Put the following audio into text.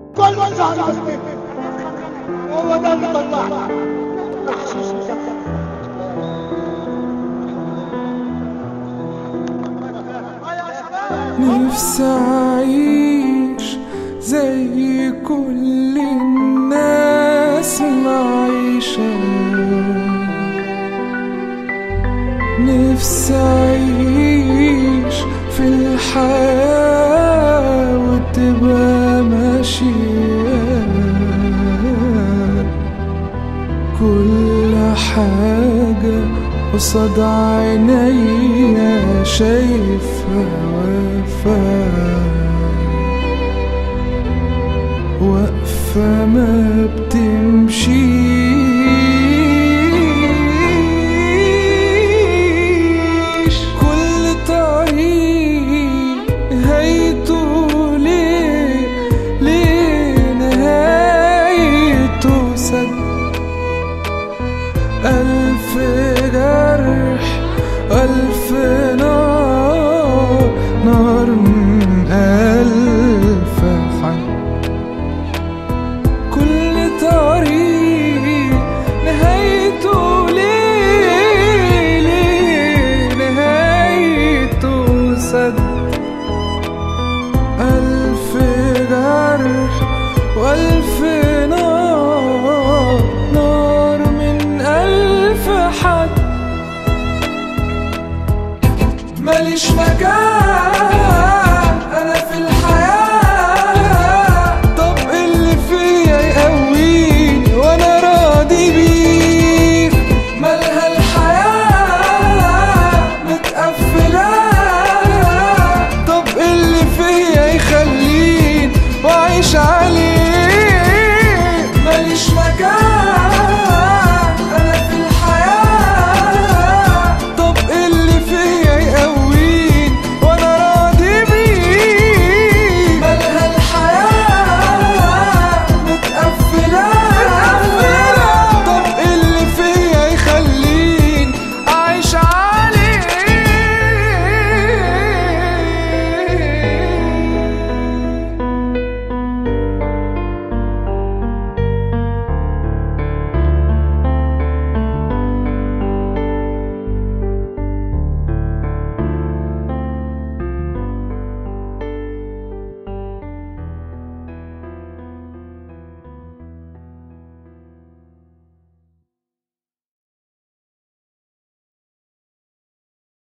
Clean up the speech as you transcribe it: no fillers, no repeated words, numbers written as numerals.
كل ما زعل قصدي هو ده اللي طلع محسوس مسكر. نفسي أعيش زي كل الناس معيشة، نفسي أعيش في الحياة وتبقى ماشية، كل حاجة قصاد عينيا شايفها واقفة ما بتمشيش. كل طريق نهايته ليه نهايته سد، ألف جرح ألف نار من ألف حد. كل طريق نهايته ليه نهايته سد، ألف جرح وألف نار من ألف حد. ماليش مكان